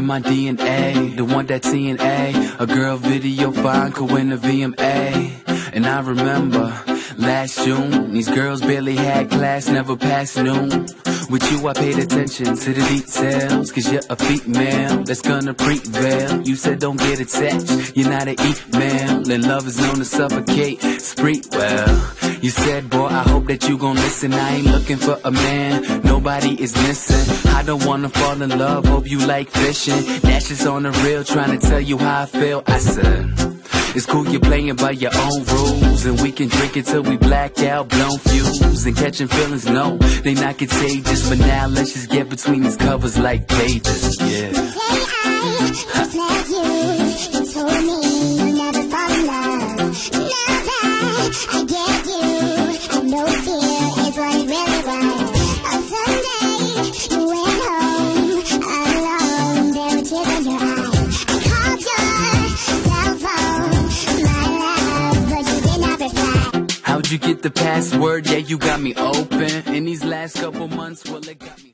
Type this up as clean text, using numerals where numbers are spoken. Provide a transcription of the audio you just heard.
in my DNA, the one that TNA, a girl video fine could win a VMA. And I remember last June, these girls barely had class, never passed noon. With you I paid attention to the details, cause you're a female that's gonna prevail. You said don't get attached, you're not an email, and love is known to suffocate, spree well. You said, boy, I hope that you gon' listen, I ain't looking for a man, nobody is missing. I don't wanna fall in love, hope you like fishing. That's just on the real, trying to tell you how I feel. I said, it's cool you're playing by your own rules, and we can drink until we black out, blown fuse, and catching feelings, no, they not contagious. But now let's just get between these covers like pages, yeah. The day I met you, you told me you'll never fall in love. Now that I get you, I know fear is what it really was. On Sunday, you went home alone, there were tears in your eyes. I called your cell phone, my love, but you did not reply. How'd you get the password? Yeah, you got me open. In these last couple months, well, it got me